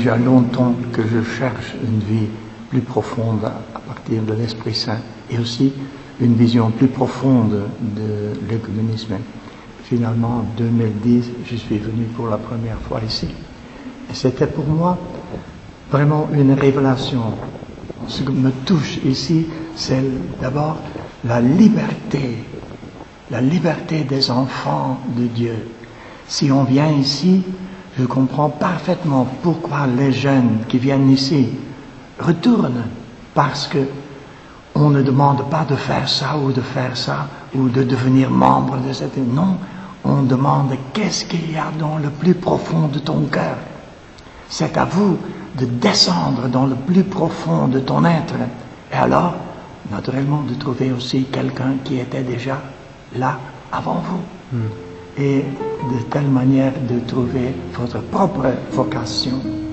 déjà longtemps que je cherche une vie plus profonde à partir de l'Esprit Saint et aussi une vision plus profonde de l'œcuménisme. Finalement, en 2010, je suis venu pour la première fois ici. Et c'était pour moi vraiment une révélation. Ce qui me touche ici, c'est d'abord la liberté des enfants de Dieu. Si on vient ici, je comprends parfaitement pourquoi les jeunes qui viennent ici retournent, parce que on ne demande pas de faire ça, ou de devenir membre de cette... Non, on demande qu'est-ce qu'il y a dans le plus profond de ton cœur. C'est à vous de descendre dans le plus profond de ton être. Et alors, naturellement, de trouver aussi quelqu'un qui était déjà là avant vous. Et de telle manière de trouver votre propre vocation.